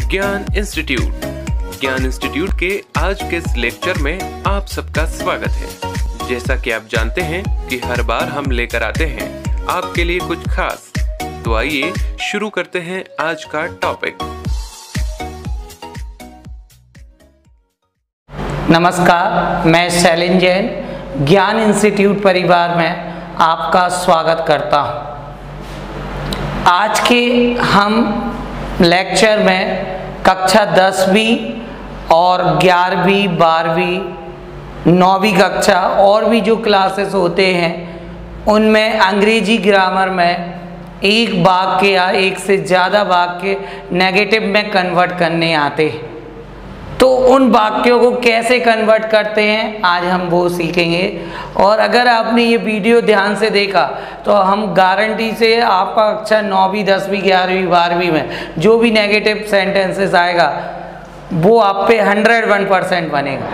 ज्ञान इंस्टीट्यूट के आज के इस लेक्चर में आप सबका स्वागत है। जैसा कि आप जानते हैं कि हर बार हम लेकर आते हैं आपके लिए कुछ खास, तो आइए शुरू करते हैं आज का टॉपिक। नमस्कार, मैं शैलेंद्र जैन ज्ञान इंस्टीट्यूट परिवार में आपका स्वागत करता हूँ। आज के हम लेक्चर में कक्षा 10वीं और 11वीं 12वीं 9वीं कक्षा और भी जो क्लासेस होते हैं उनमें अंग्रेजी ग्रामर में एक वाक्य या एक से ज़्यादा वाक्य नेगेटिव में कन्वर्ट करने आते हैं। तो उन वाक्यों को कैसे कन्वर्ट करते हैं आज हम वो सीखेंगे। और अगर आपने ये वीडियो ध्यान से देखा तो हम गारंटी से आपका कक्षा 9वीं 10वीं 11वीं 12वीं में जो भी नेगेटिव सेंटेंसेस आएगा वो आप पे 101% बनेगा।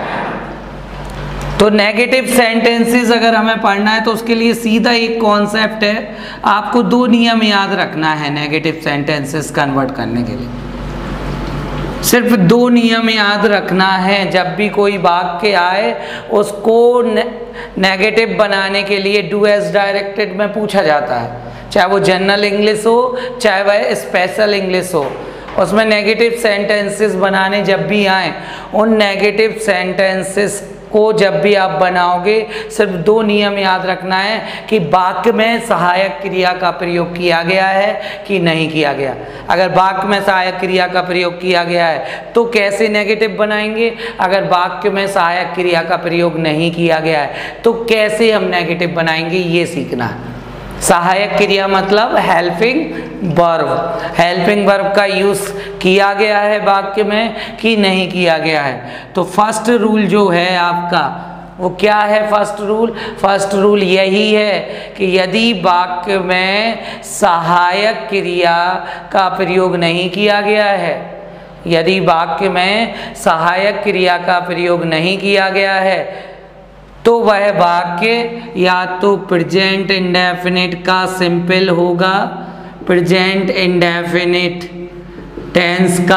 तो नेगेटिव सेंटेंसेस अगर हमें पढ़ना है तो उसके लिए सीधा एक कॉन्सेप्ट है, आपको 2 नियम याद रखना है नेगेटिव सेंटेंसेस कन्वर्ट करने के लिए। सिर्फ 2 नियम याद रखना है। जब भी कोई वाक्य आए उसको नेगेटिव बनाने के लिए डू एज डायरेक्टेड में पूछा जाता है, चाहे वो जनरल इंग्लिश हो चाहे वह स्पेशल इंग्लिश हो। उसमें नेगेटिव सेंटेंसेस बनाने जब भी आए, उन नेगेटिव सेंटेंसेस को जब भी आप बनाओगे सिर्फ 2 नियम याद रखना है कि वाक्य में सहायक क्रिया का प्रयोग किया गया है कि नहीं किया गया। अगर वाक्य में सहायक क्रिया का प्रयोग किया गया है तो कैसे नेगेटिव बनाएंगे, अगर वाक्य में सहायक क्रिया का प्रयोग नहीं किया गया है तो कैसे हम नेगेटिव बनाएंगे, ये सीखना है। सहायक क्रिया मतलब हेल्पिंग वर्ब, हेल्पिंग वर्ब का यूज किया गया है वाक्य में कि नहीं किया गया है। तो फर्स्ट रूल जो है आपका वो क्या है? फर्स्ट रूल यही है कि यदि वाक्य में सहायक क्रिया का प्रयोग नहीं किया गया है, यदि वाक्य में सहायक क्रिया का प्रयोग नहीं किया गया है तो वह वाक्य या तो प्रेजेंट इंडेफिनिट का सिंपल होगा, प्रेजेंट इंडेफिनिट टेंस का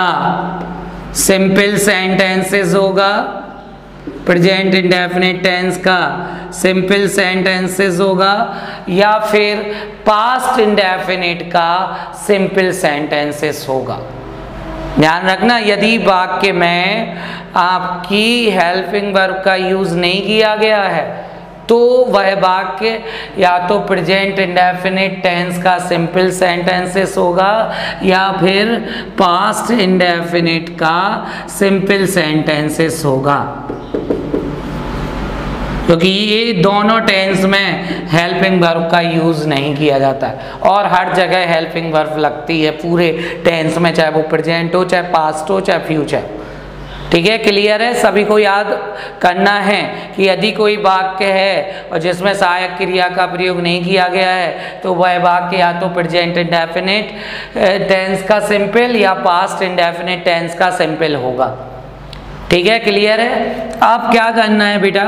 सिंपल सेंटेंसेस होगा, प्रेजेंट इंडेफिनिट टेंस का सिंपल सेंटेंसेस होगा, या फिर पास्ट इंडेफिनिट का सिंपल सेंटेंसेस होगा। ध्यान रखना, यदि वाक्य में आपकी हेल्पिंग वर्ब का यूज नहीं किया गया है तो वह वाक्य या तो प्रेजेंट इंडेफिनिट टेंस का सिंपल सेंटेंसेस होगा या फिर पास्ट इंडेफिनिट का सिंपल सेंटेंसेस होगा, क्योंकि ये दोनों टेंस में हेल्पिंग वर्ब का यूज नहीं किया जाता है। और हर जगह हेल्पिंग वर्ब लगती है पूरे टेंस में, चाहे वो प्रेजेंट हो चाहे पास्ट हो चाहे फ्यूचर। ठीक है, क्लियर है? सभी को याद करना है कि यदि कोई वाक्य है और जिसमें सहायक क्रिया का प्रयोग नहीं किया गया है तो वह वाक्य या तो प्रेजेंट इंडेफिनिट टेंस का सिंपल या पास्ट इंडेफिनिट टेंस का सिंपल होगा। ठीक है, क्लियर है? अब क्या करना है बेटा,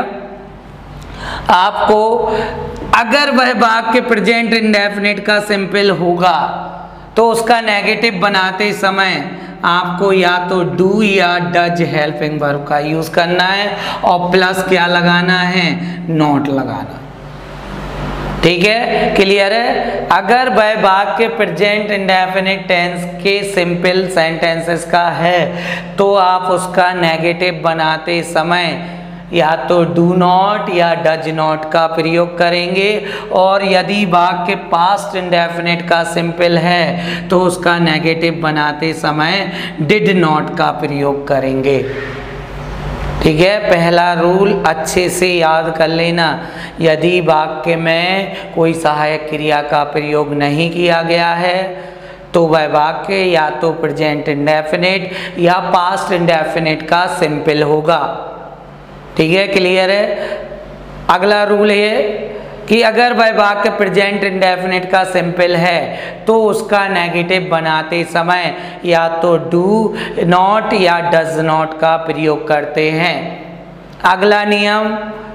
आपको अगर वह वाक्य प्रेजेंट इंडेफिनिट का सिंपल होगा तो उसका नेगेटिव बनाते समय आपको या तो डू या डज हेल्पिंग वर्ब का यूज करना है और प्लस क्या लगाना है? नॉट लगाना। ठीक है, क्लियर है? अगर वह वाक्य प्रेजेंट इंडेफिनिट टेंस के सिंपल सेंटेंसेस का है तो आप उसका नेगेटिव बनाते समय या तो डू नॉट या डज नॉट का प्रयोग करेंगे, और यदि वाक्य पास्ट इंडेफिनिट का सिंपल है तो उसका नेगेटिव बनाते समय डिड नॉट का प्रयोग करेंगे। ठीक है, पहला रूल अच्छे से याद कर लेना, यदि वाक्य में कोई सहायक क्रिया का प्रयोग नहीं किया गया है तो वह वाक्य या तो प्रेजेंट इंडेफिनिट या पास्ट इंडेफिनिट का सिंपल होगा। ठीक है, क्लियर है? अगला रूल है कि अगर वह वाक्य प्रेजेंट इंडेफिनिट का सिंपल है तो उसका नेगेटिव बनाते समय या तो डू नॉट या डज नॉट का प्रयोग करते हैं। अगला नियम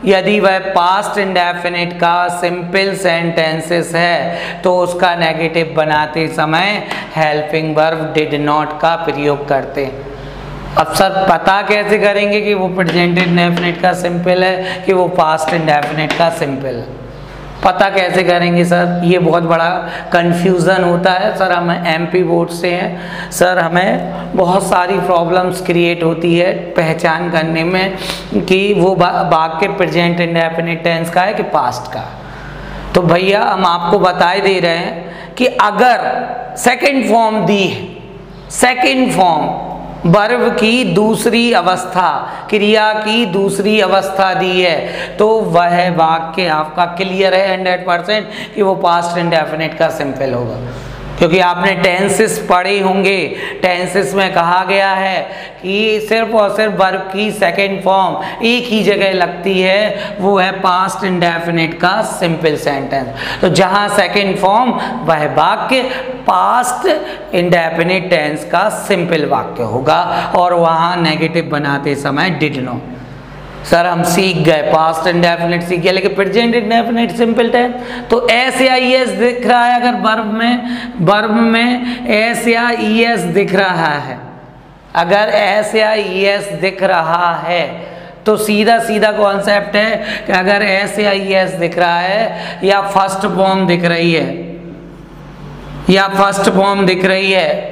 यदि वह पास्ट इंडेफिनिट का सिंपल सेंटेंसेस है तो उसका नेगेटिव बनाते समय हेल्पिंग वर्ब डिड नॉट का प्रयोग करते हैं। अब सर पता कैसे करेंगे कि वो प्रेजेंट इंडेफिनिट का सिंपल है कि वो पास्ट इंडेफिनिट का सिंपल है? पता कैसे करेंगे सर? ये बहुत बड़ा कंफ्यूजन होता है सर। हम एमपी बोर्ड से हैं सर, हमें बहुत सारी प्रॉब्लम्स क्रिएट होती है पहचान करने में कि वो वाक्य प्रेजेंट इंडेफिनिट टेंस का है कि पास्ट का। तो भैया हम आपको बताए दे रहे हैं कि अगर सेकंड फॉर्म दी है, सेकंड फॉर्म वर्ब की दूसरी अवस्था, क्रिया की दूसरी अवस्था दी है, तो वह वाक्य आपका क्लियर है 100% कि वो पास्ट इंडेफिनिट का सिंपल होगा। क्योंकि आपने टेंसेस पढ़े होंगे, टेंसेस में कहा गया है कि सिर्फ और सिर्फ वर्ब की सेकंड फॉर्म एक ही जगह लगती है, वो है पास्ट इंडेफिनिट का सिंपल सेंटेंस। तो जहाँ सेकंड फॉर्म वह वाक्य पास्ट इंडेफिनिट टेंस का सिंपल वाक्य होगा और वहाँ नेगेटिव बनाते समय डिड नॉट। सर हम सीख गए, पास्ट इंडेफिनिट सीख गए, लेकिन प्रेजेंट इंडेफिनिट सिंपल टेंस तो एस या ई एस दिख रहा है। अगर वर्ब में एस या ई एस दिख रहा है, अगर एस या ई एस दिख रहा है तो सीधा सीधा कॉन्सेप्ट है कि अगर एस या ई एस दिख रहा है या फर्स्ट फॉर्म दिख रही है, या फर्स्ट फॉर्म दिख रही है,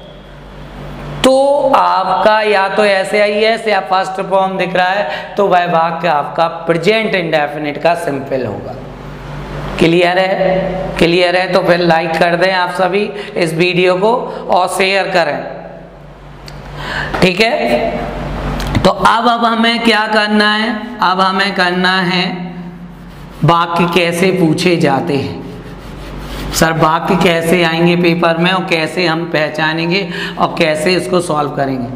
तो आपका या तो ऐसे आई एस या फर्स्ट फॉर्म दिख रहा है तो वह वाक्य आपका प्रेजेंट इंडेफिनिट का सिंपल होगा। क्लियर है? क्लियर है तो फिर लाइक कर दें आप सभी इस वीडियो को और शेयर करें, ठीक है। तो अब हमें क्या करना है? अब हमें करना है वाक्य कैसे पूछे जाते हैं। सर वाक्य कैसे आएंगे पेपर में और कैसे हम पहचानेंगे और कैसे इसको सॉल्व करेंगे?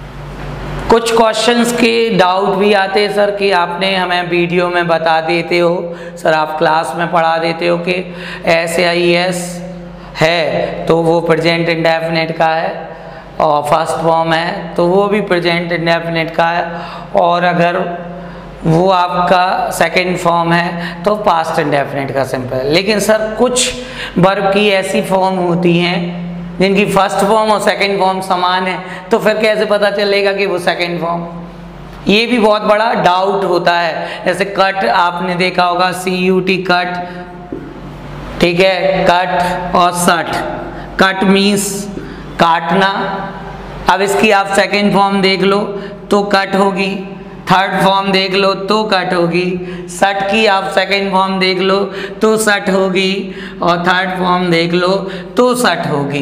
कुछ क्वेश्चंस के डाउट भी आते हैं सर कि आपने हमें वीडियो में बता देते हो, सर आप क्लास में पढ़ा देते हो कि एस या ई एस है तो वो प्रेजेंट इंडेफिनिट का है और फर्स्ट फॉर्म है तो वो भी प्रेजेंट इंडेफिनिट का है, और अगर वो आपका सेकंड फॉर्म है तो पास्ट इंडेफिनिट का सिंपल है। लेकिन सर कुछ वर्ब की ऐसी फॉर्म होती हैं जिनकी फर्स्ट फॉर्म और सेकंड फॉर्म समान है, तो फिर कैसे पता चलेगा कि वो सेकंड फॉर्म? ये भी बहुत बड़ा डाउट होता है। जैसे कट आपने देखा होगा, CUT कट, ठीक है, कट और सट। कट मीन्स काटना। अब इसकी आप सेकंड फॉर्म देख लो तो कट होगी, थर्ड फॉर्म देख लो तो कट होगी, सट की आप सेकंड फॉर्म देख लो तो सट होगी, और थर्ड फॉर्म देख लो तो सट होगी।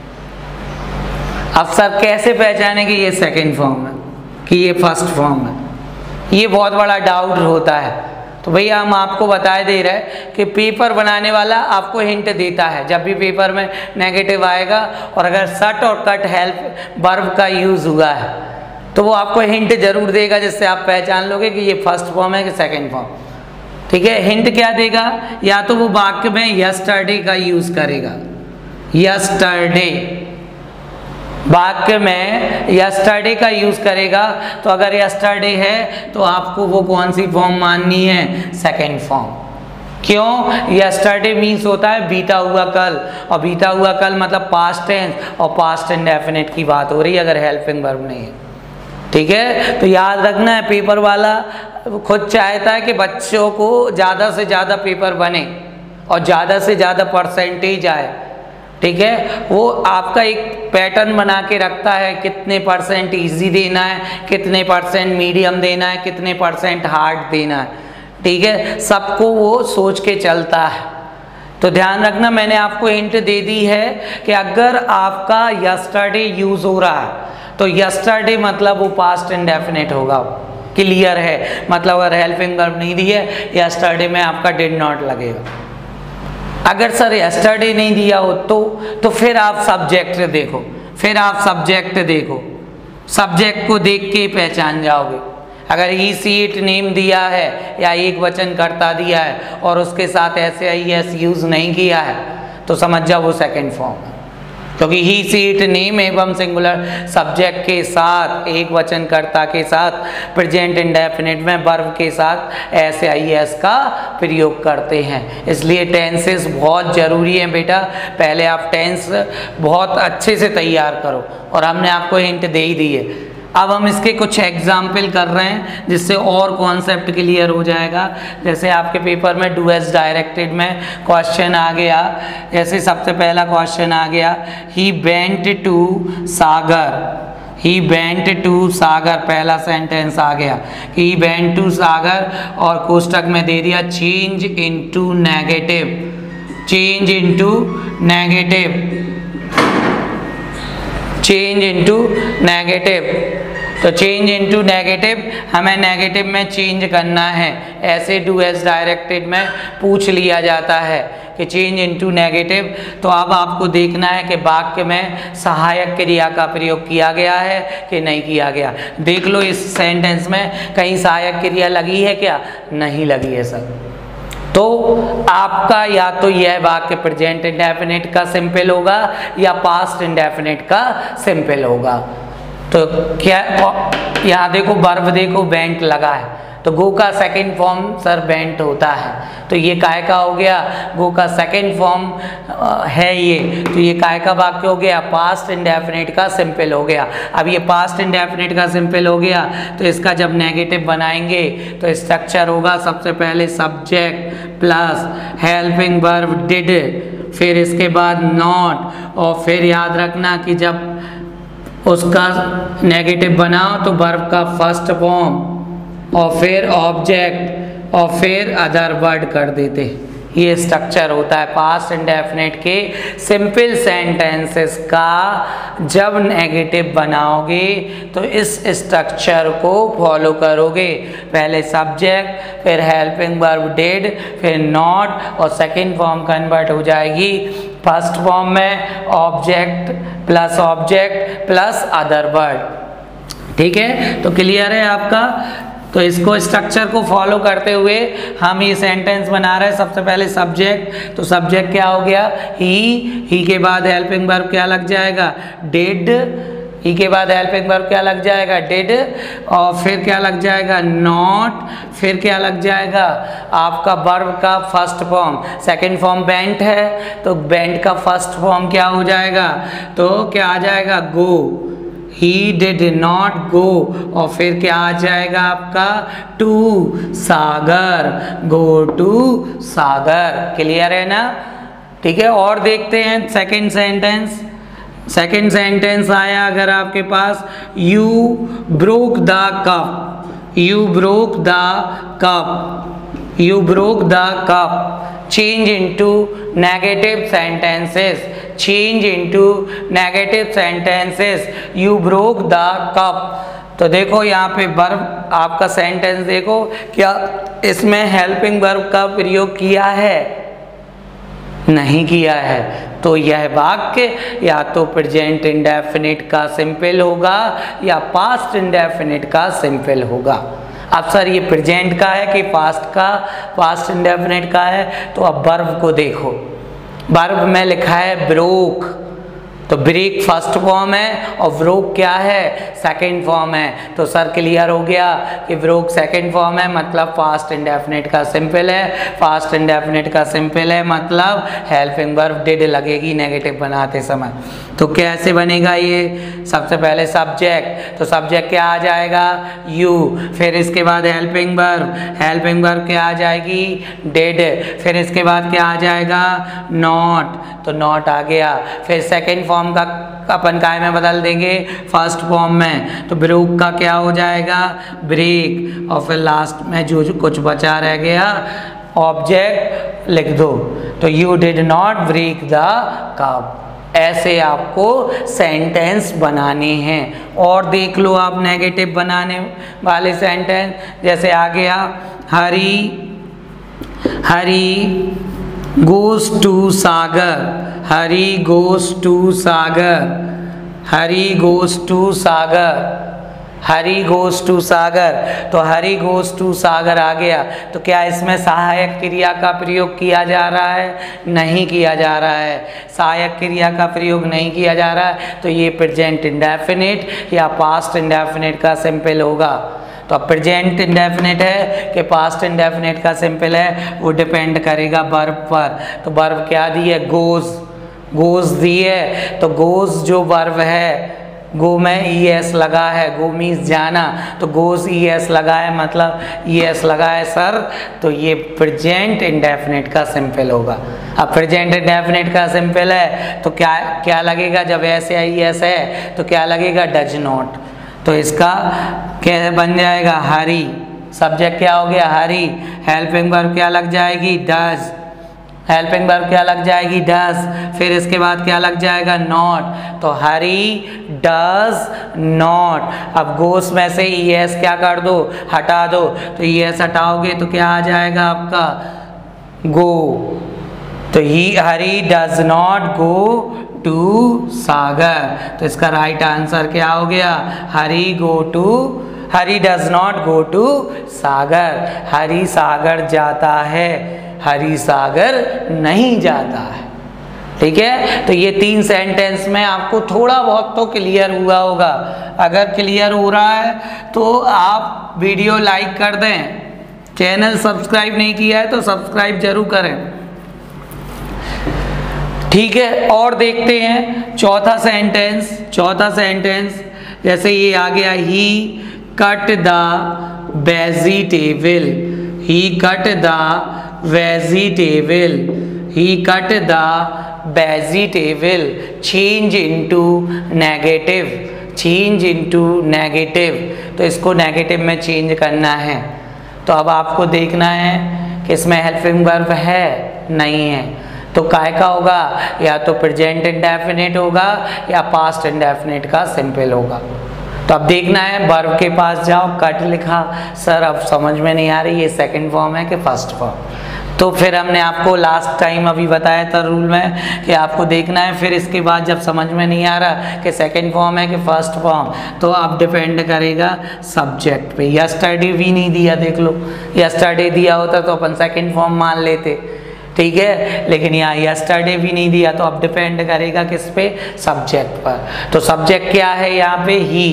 अब सर कैसे पहचाने कि ये सेकंड फॉर्म है कि ये फर्स्ट फॉर्म है? ये बहुत बड़ा डाउट होता है। तो भैया हम आपको बताए दे रहे हैं कि पेपर बनाने वाला आपको हिंट देता है जब भी पेपर में नेगेटिव आएगा और अगर सट और कट हेल्प वर्ब का यूज हुआ है तो वो आपको हिंट जरूर देगा, जिससे आप पहचान लोगे कि ये फर्स्ट फॉर्म है कि सेकंड फॉर्म। ठीक है, हिंट क्या देगा? या तो वो वाक्य में यस्टरडे का यूज करेगा, यस्टरडे, वाक्य में यस्टरडे का यूज करेगा। तो अगर यस्टरडे है तो आपको वो कौन सी फॉर्म माननी है? Second form. क्यों? यस्टरडे मीन्स होता है बीता हुआ कल, और बीता हुआ कल मतलब पास्ट टेंस, और पास्ट इंडेफिनिट की बात हो रही है अगर हेल्पिंग वर्ब नहीं है। ठीक है, तो याद रखना है पेपर वाला खुद चाहता है कि बच्चों को ज़्यादा से ज़्यादा पेपर बने और ज़्यादा से ज़्यादा परसेंटेज आए। ठीक है, वो आपका एक पैटर्न बना के रखता है, कितने परसेंट इजी देना है, कितने परसेंट मीडियम देना है, कितने परसेंट हार्ड देना है। ठीक है, सबको वो सोच के चलता है। तो ध्यान रखना, मैंने आपको हिंट दे दी है कि अगर आपका यस्टरडे यूज हो रहा है तो यस्टरडे मतलब वो पास्ट इंडेफिनिट होगा। क्लियर है? मतलब अगर हेल्पिंग वर्ब नहीं दी है यस्टरडे में आपका डिड नॉट लगेगा। अगर सर यस्टरडे नहीं दिया हो तो फिर आप सब्जेक्ट देखो, फिर आप सब्जेक्ट देखो, सब्जेक्ट को देख के पहचान जाओगे। अगर ही सी इट नेम दिया है या एक वचन कर्ता दिया है और उसके साथ ऐसे आई एस यूज नहीं किया है तो समझ जाओ वो सेकंड फॉर्म है। क्योंकि ही सी इट नेम एवं सिंगुलर सब्जेक्ट के साथ, एक वचनकर्ता के साथ, प्रेजेंट इंडेफिनिट में वर्ब के साथ एस आई एस का प्रयोग करते हैं। इसलिए टेंसेस बहुत ज़रूरी हैं बेटा। पहले आप टेंस बहुत अच्छे से तैयार करो, और हमने आपको हिंट दे ही दी है। अब हम इसके कुछ एग्जाम्पल कर रहे हैं जिससे और कॉन्सेप्ट क्लियर हो जाएगा। जैसे आपके पेपर में डू एज डायरेक्टेड में क्वेश्चन आ गया, जैसे सबसे पहला क्वेश्चन आ गया, he went to Sagar, he went to Sagar, पहला सेंटेंस आ गया कि ही वेंट टू सागर, और कोष्टक में दे दिया change into negative, change into negative, change into negative. तो चेंज इनटू नेगेटिव, हमें नेगेटिव में चेंज करना है। ऐसे डू एज डायरेक्टेड में पूछ लिया जाता है कि चेंज इनटू नेगेटिव। तो अब आपको देखना है कि वाक्य में सहायक क्रिया का प्रयोग किया गया है कि नहीं किया गया। देख लो इस सेंटेंस में कहीं सहायक क्रिया लगी है क्या? नहीं लगी है सर। तो आपका या तो यह वाक्य प्रेजेंट इंडेफिनिट का सिंपल होगा या पास्ट इंडेफिनिट का सिंपल होगा। तो क्या यहाँ देखो वर्ब देखो वेंट लगा है, तो गो का सेकंड फॉर्म सर वेंट होता है। तो ये काय का हो गया? गो का सेकंड फॉर्म है ये, तो ये काय का वाक्य हो गया? पास्ट इंडेफिनिट का सिंपल हो गया। अब ये पास्ट इंडेफिनिट का सिंपल हो गया, तो इसका जब नेगेटिव बनाएंगे तो स्ट्रक्चर होगा सबसे पहले subject plus helping verb did, फिर इसके बाद नॉट, और फिर याद रखना कि जब उसका नेगेटिव बनाओ तो वर्ब का फर्स्ट फॉर्म, और फिर ऑब्जेक्ट, और फिर अदर वर्ड कर देते। ये स्ट्रक्चर होता है पास्ट इंडेफिनिट के सिंपल सेंटेंसेस का। जब नेगेटिव बनाओगे तो इस स्ट्रक्चर को फॉलो करोगे। पहले सब्जेक्ट, फिर हेल्पिंग वर्ब डिड, फिर नॉट, और सेकंड फॉर्म कन्वर्ट हो जाएगी फर्स्ट फॉर्म में ऑब्जेक्ट प्लस अदर वर्ड। ठीक है, तो क्लियर है आपका? तो इसको स्ट्रक्चर को फॉलो करते हुए हम ये सेंटेंस बना रहे हैं। सबसे पहले सब्जेक्ट, तो सब्जेक्ट क्या हो गया? ही के बाद हेल्पिंग वर्ब क्या लग जाएगा? डिड, ही के बाद हेल्पिंग वर्ब क्या लग जाएगा? डिड, और फिर क्या लग जाएगा? नॉट, फिर क्या लग जाएगा? आपका वर्ब का first form, second form went है, तो वेंट का फर्स्ट फॉर्म क्या हो जाएगा? तो क्या आ जाएगा? गो, He did not go, और फिर क्या आ जाएगा आपका? To Sagar, go to Sagar. Clear है ना? ठीक है, और देखते हैं सेकंड सेंटेंस। सेकंड सेंटेंस आया अगर आपके पास, you broke the cup, you broke the cup, you broke the cup. Change into negative sentences, change into negative sentences, you broke the cup. तो देखो यहाँ पे वर्ब आपका सेंटेंस देखो, क्या इसमें हेल्पिंग वर्ब का प्रयोग किया है? नहीं किया है। तो यह वाक्य या तो प्रेजेंट इंडेफिनिट का सिंपल होगा या पास्ट इंडेफिनिट का सिंपल होगा। अब सर ये प्रेजेंट का है कि पास्ट का, पास्ट इंडेफिनिट का है? तो अब वर्ब को देखो, वर्ब में लिखा है ब्रोक, तो ब्रेक फर्स्ट फॉर्म है और ब्रोक क्या है? सेकंड फॉर्म है। तो सर क्लियर हो गया कि ब्रोक सेकंड फॉर्म है, मतलब पास्ट इंडेफिनिट का सिंपल है। पास्ट इंडेफिनिट का सिंपल है मतलब हेल्पिंग वर्ब डिड लगेगी नेगेटिव बनाते समय। तो कैसे बनेगा ये? सबसे पहले सब्जेक्ट, तो सब्जेक्ट क्या आ जाएगा? यू, फिर इसके बाद हेल्पिंग वर्ब क्या आ जाएगी? डिड, फिर इसके बाद क्या आ जाएगा? नॉट, तो नॉट आ गया। फिर सेकंड फॉर्म का अपन काय में बदल देंगे? फर्स्ट फॉर्म में, तो ब्रोक का क्या हो जाएगा? ब्रेक, और फिर लास्ट में जो कुछ बचा रह गया ऑब्जेक्ट लिख दो। तो you did not break the cup. ऐसे आपको सेंटेंस बनाने हैं। और देख लो आप नेगेटिव बनाने वाले सेंटेंस, जैसे आ गया Hari goes to Sagar, Hari goes to Sagar, Hari goes to Sagar. Hari goes to Sagar, तो हरी गोज टू सागर आ गया। तो क्या इसमें सहायक क्रिया का प्रयोग किया जा रहा है? नहीं किया जा रहा है, सहायक क्रिया का प्रयोग नहीं किया जा रहा है। तो ये प्रेजेंट इंडेफिनिट या पास्ट इंडेफिनिट का सिंपल होगा। तो अब प्रेजेंट इंडेफिनिट है कि पास्ट इंडेफिनिट का सिंपल है, वो डिपेंड करेगा वर्ब पर। तो वर्ब क्या दी है? गोज, गोज दी है। तो गोज जो वर्ब है, गो में ES लगा है, गो मीन्स जाना, तो गोज ES लगा है, मतलब ES लगा है सर, तो ये प्रेजेंट इंडेफिनिट का सिंपल होगा। अब प्रेजेंट इंडेफिनिट का सिंपल है तो क्या क्या लगेगा? जब ऐसे ES है तो क्या लगेगा? Does not. तो इसका क्या बन जाएगा? हरी। सब्जेक्ट क्या हो गया? हरी। हेल्पिंग वर्ब क्या लग जाएगी? डज। हेल्पिंग वर्ब क्या लग जाएगी? डज। फिर इसके बाद क्या लग जाएगा? नॉट। तो हरी डज नॉट। अब गोस में से ES क्या कर दो? हटा दो। तो ES हटाओगे तो क्या आ जाएगा आपका? गो। तो Hari does not go to Sagar. तो इसका राइट आंसर क्या हो गया? Hari does not go to Sagar. Hari Sagar जाता है, हरी सागर नहीं जाता है। ठीक है, तो ये 3 सेंटेंस में आपको थोड़ा बहुत तो क्लियर हुआ होगा। अगर क्लियर हो रहा है तो आप वीडियो लाइक कर दें। चैनल सब्सक्राइब नहीं किया है तो सब्सक्राइब जरूर करें। ठीक है, और देखते हैं चौथा सेंटेंस। जैसे ये आ गया, he cut the vegetable. He cut the vegetable. He cut the vegetable. Change into negative. Change into negative, तो इसको नेगेटिव में चेंज करना है। तो अब आपको देखना है कि इसमें हेल्पिंग वर्ब है, नहीं है, तो काय का होगा? या तो प्रेजेंट इंडेफिनिट होगा या पास्ट इंडेफिनिट का सिंपल होगा। तो अब देखना है, वर्ब के पास जाओ, कट लिखा, सर अब समझ में नहीं आ रही ये सेकंड फॉर्म है कि फर्स्ट फॉर्म। तो फिर हमने आपको लास्ट टाइम अभी बताया था रूल में कि आपको देखना है, फिर इसके बाद जब समझ में नहीं आ रहा कि सेकंड फॉर्म है कि फर्स्ट फॉर्म, तो अब डिपेंड करेगा सब्जेक्ट पे। यस्टरडे भी नहीं दिया, देख लो, यस्टरडे दिया होता तो अपन सेकंड फॉर्म मान लेते, ठीक है, लेकिन यहाँ यस्टरडे भी नहीं दिया, तो अब डिपेंड करेगा किस पे? सब्जेक्ट पर। तो सब्जेक्ट क्या है यहाँ पे? ही।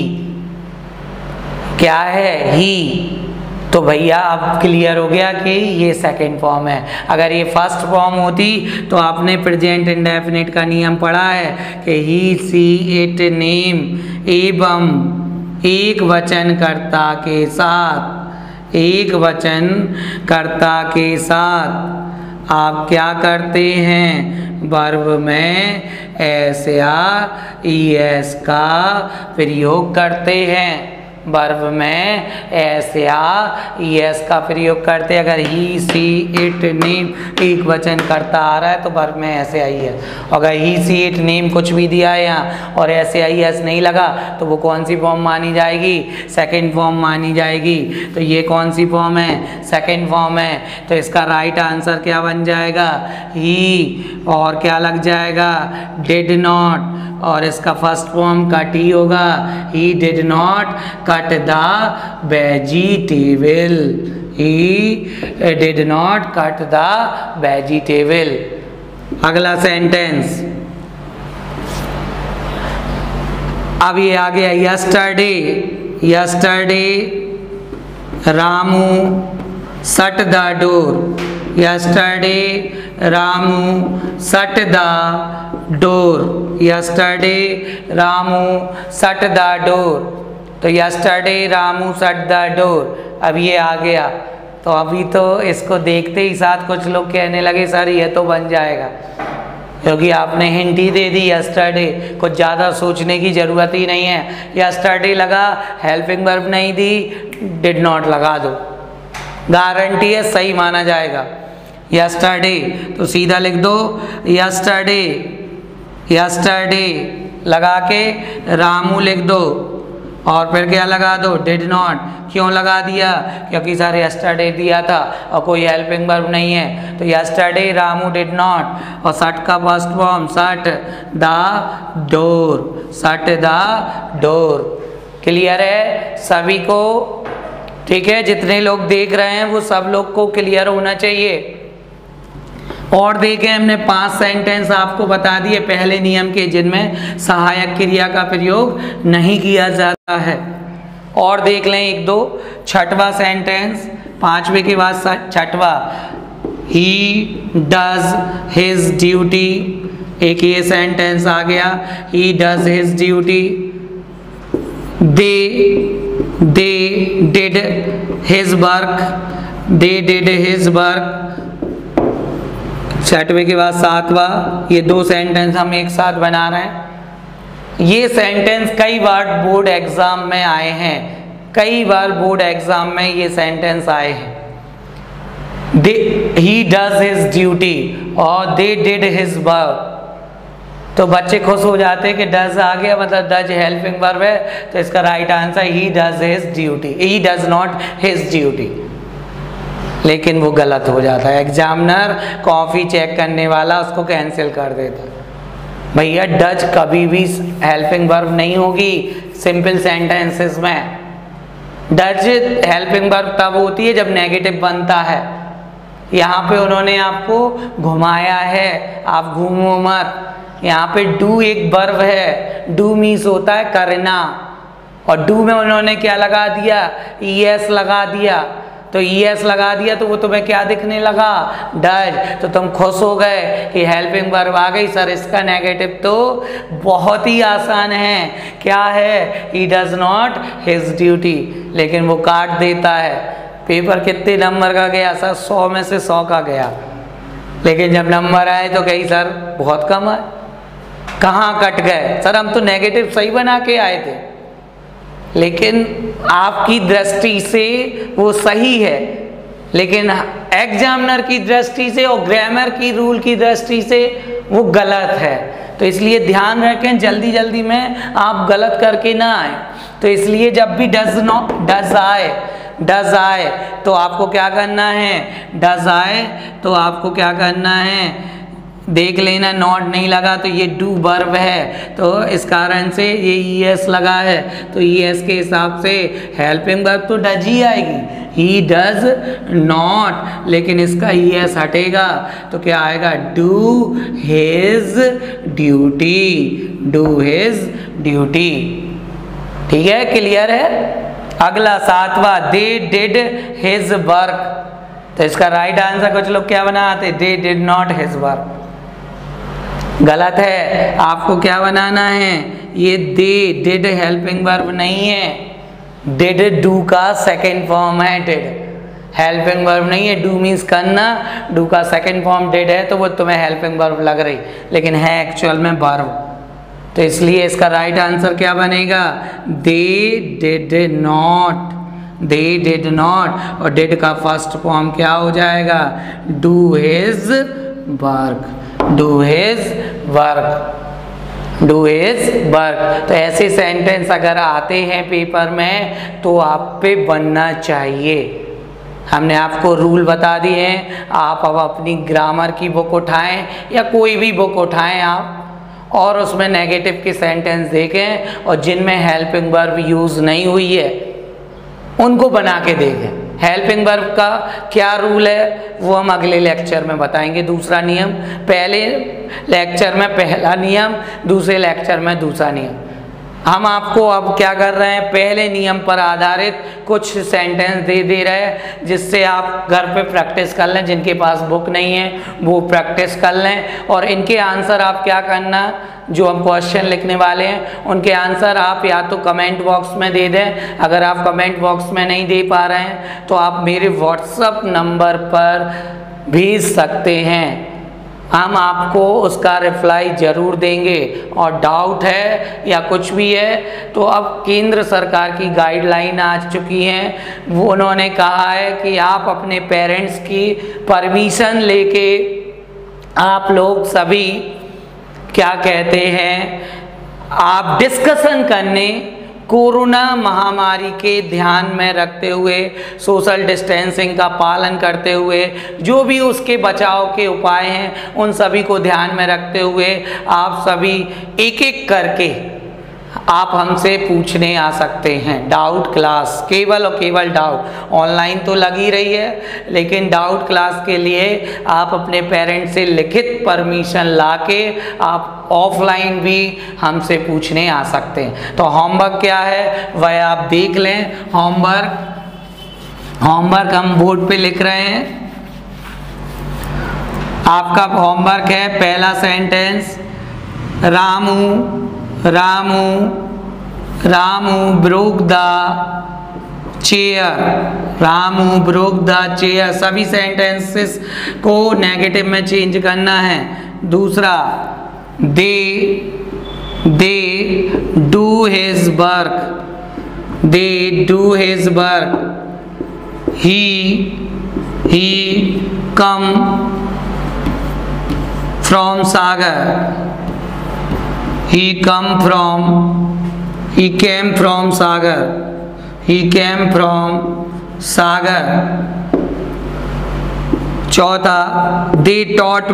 क्या है? ही। तो भैया अब क्लियर हो गया कि ये सेकंड फॉर्म है। अगर ये फर्स्ट फॉर्म होती तो आपने प्रेजेंट इंडेफिनिट का नियम पढ़ा है कि ही, सी, इट, नेम एवं एक वचन कर्ता के साथ, एक वचन कर्ता के साथ आप क्या करते हैं? वर्ब में एस या ES का प्रयोग करते हैं। वर्ब में एस या ES का प्रयोग करते। अगर ही, सी, इट, नेम एक वचन करता आ रहा है तो वर्ब में ऐसे ES। अगर ही, सी, इट, नेम कुछ भी दिया है यहाँ और ऐसे ES नहीं लगा तो वो कौन सी फॉर्म मानी जाएगी? सेकंड फॉर्म मानी जाएगी। तो ये कौन सी फॉर्म है? सेकंड फॉर्म है। तो इसका राइट आंसर क्या बन जाएगा? ही, और क्या लग जाएगा? डिड नॉट, और इसका फर्स्ट फॉर्म कट ही होगा। He did not cut the vegetable. He did not cut the vegetable. अगला सेंटेंस, अब ये आ गया yesterday. Yesterday Ramu shut the door. Yesterday Ramu shut the door. Yesterday Ramu shut the door. तो yesterday Ramu shut the door, अब ये आ गया। तो अभी तो इसको देखते ही साथ कुछ लोग कहने लगे सर ये तो बन जाएगा, क्योंकि आपने हिंट ही दे दी यस्टरडे, कुछ ज़्यादा सोचने की ज़रूरत ही नहीं है। यस्टरडे लगा, हेल्पिंग वर्ब नहीं दी, डिड नॉट लगा दो, गारंटी है सही माना जाएगा। यस्टरडे तो सीधा लिख दो यस्टरडे। यस्टरडे लगा के रामू लिख दो और फिर क्या लगा दो? Did not. क्यों लगा दिया? क्योंकि सर यस्टरडे दिया था और कोई हेल्पिंग वर्ब नहीं है। तो यस्टरडे रामू डिड नॉट, और शट का first form shut the door. Shut the door. Clear है सभी को? ठीक है, जितने लोग देख रहे हैं वो सब लोग को क्लियर होना चाहिए। और देखें, हमने 5 सेंटेंस आपको बता दिए पहले नियम के जिनमें सहायक क्रिया का प्रयोग नहीं किया जाता है। और देख लें 1-2। छठवां सेंटेंस, 5वें के बाद छठवा, ही डज हिज ड्यूटी। एक ये सेंटेंस आ गया, he does his duty. They did his work, they did his work. छठवें के बाद 7वां, ये 2 सेंटेंस हम एक साथ बना रहे हैं। ये सेंटेंस कई बार बोर्ड एग्जाम में आए हैं, कई बार बोर्ड एग्जाम में ये सेंटेंस आए हैं। ही डज हिज ड्यूटी और दे डिड हिज वर्क। तो बच्चे खुश हो जाते हैं कि डज आ गया, मतलब डज हेल्पिंग वर्ब है, तो इसका right answer he does his duty, he does not his duty. लेकिन वो गलत हो जाता है, एग्जामिनर कॉपी चेक करने वाला उसको कैंसिल कर देता है। भैया डज कभी भी हेल्पिंग वर्ब नहीं होगी सिंपल सेंटेंसेस में। डज हेल्पिंग वर्ब तब होती है जब नेगेटिव बनता है। यहाँ पे उन्होंने आपको घुमाया है, आप घूमो मत। यहाँ पे डू एक वर्ब है, डू मीन्स होता है करना, और डू में उन्होंने क्या लगा दिया, ईएस लगा दिया। तो ईएस लगा दिया तो वो तुम्हें क्या दिखने लगा, डज। तो तुम खुश हो गए कि हेल्पिंग वर्ब आ गई। सर इसका नेगेटिव तो बहुत ही आसान है, क्या है, he does not his duty. लेकिन वो काट देता है। पेपर कितने नंबर का गया सर? 100 में से 100 का गया। लेकिन जब नंबर आए तो कहीं सर बहुत कम है। कहाँ कट गए सर? हम तो नेगेटिव सही बना के आए थे, लेकिन आपकी दृष्टि से वो सही है, लेकिन एग्जामिनर की दृष्टि से और ग्रामर की रूल की दृष्टि से वो गलत है। तो इसलिए ध्यान रखें, जल्दी जल्दी में आप गलत करके ना आए। तो इसलिए जब भी डज आए तो आपको क्या करना है, डज आए तो आपको क्या करना है, देख लेना, नॉट नहीं लगा तो ये डू वर्ब है, तो इस कारण से ये ईएस लगा है, तो ईएस के हिसाब से हेल्पिंग वर्ब तो डज ही आएगी, ही डज नॉट। लेकिन इसका ईएस हटेगा तो क्या आएगा, do his duty, do his duty. ठीक है, क्लियर है? अगला 7वां, दे डिड हिज वर्क। तो इसका राइट आंसर कुछ लोग क्या बनाते, they did not his work. गलत है, आपको क्या बनाना है, ये दे डिड हेल्पिंग वर्ब नहीं है, डिड डू का सेकेंड फॉर्म है, डिड हेल्पिंग वर्ब नहीं है। डू मीन्स करना, डू का सेकेंड फॉर्म डिड है, तो वो तुम्हें हेल्पिंग वर्ब लग रही, लेकिन है एक्चुअल में वर्ब। तो इसलिए इसका राइट आंसर क्या बनेगा, they did not, they did not, और डिड का फर्स्ट फॉर्म क्या हो जाएगा, do his work, do his work, do his work. तो ऐसे सेंटेंस अगर आते हैं पेपर में तो आप पे बनना चाहिए। हमने आपको रूल बता दिए हैं, आप अब अपनी ग्रामर की बुक उठाएं या कोई भी बुक उठाएं आप, और उसमें नेगेटिव के सेंटेंस देखें, और जिनमें हेल्पिंग वर्ब यूज़ नहीं हुई है उनको बना के देखें। हेल्पिंग वर्ब का क्या रूल है वो हम अगले लेक्चर में बताएंगे। दूसरा नियम, पहले लेक्चर में पहला नियम, दूसरे लेक्चर में दूसरा नियम। हम आपको अब क्या कर रहे हैं, पहले नियम पर आधारित कुछ सेंटेंस दे रहे हैं, जिससे आप घर पे प्रैक्टिस कर लें। जिनके पास बुक नहीं है वो प्रैक्टिस कर लें, और इनके आंसर आप क्या करना, जो हम क्वेश्चन लिखने वाले हैं उनके आंसर आप या तो कमेंट बॉक्स में दे दें। अगर आप कमेंट बॉक्स में नहीं दे पा रहे हैं तो आप मेरे व्हाट्सएप नंबर पर भेज सकते हैं, हम आपको उसका रिप्लाई ज़रूर देंगे। और डाउट है या कुछ भी है तो अब केंद्र सरकार की गाइडलाइन आ चुकी हैं, वो उन्होंने कहा है कि आप अपने पेरेंट्स की परमिशन लेके आप लोग सभी क्या कहते हैं, आप डिस्कशन करने, कोरोना महामारी के ध्यान में रखते हुए, सोशल डिस्टेंसिंग का पालन करते हुए, जो भी उसके बचाव के उपाय हैं उन सभी को ध्यान में रखते हुए आप सभी एक एक करके आप हमसे पूछने आ सकते हैं। डाउट क्लास, केवल और केवल डाउट, ऑनलाइन तो लगी रही है लेकिन डाउट क्लास के लिए आप अपने पेरेंट्स से लिखित परमिशन लाके आप ऑफलाइन भी हमसे पूछने आ सकते हैं। तो होमवर्क क्या है वह आप देख लें। होमवर्क हम बोर्ड पे लिख रहे हैं। आपका होमवर्क है पहला sentence, Ramu broke the chair. Ramu broke the chair. सभी सेंटेंसेस को नेगेटिव में चेंज करना है। दूसरा, they do his work. He come from Sagar. He came from Sagar। चौथा, they taught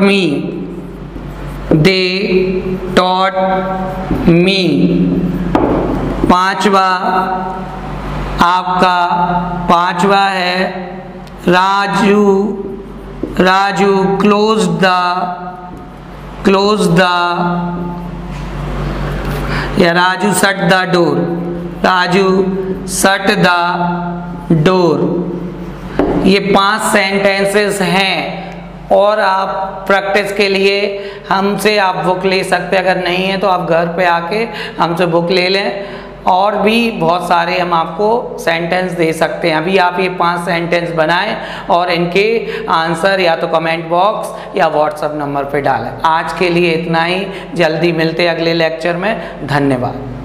me। पांचवा है राजू closed या राजू शट द डोर। ये 5 सेंटेंसेस हैं और आप प्रैक्टिस के लिए हमसे आप बुक ले सकते हैं। अगर नहीं है तो आप घर पे आके हमसे बुक ले लें। और भी बहुत सारे हम आपको सेंटेंस दे सकते हैं। अभी आप ये 5 सेंटेंस बनाएं और इनके आंसर या तो कमेंट बॉक्स या व्हाट्सएप नंबर पे डालें। आज के लिए इतना ही, जल्दी मिलते हैं अगले लेक्चर में। धन्यवाद।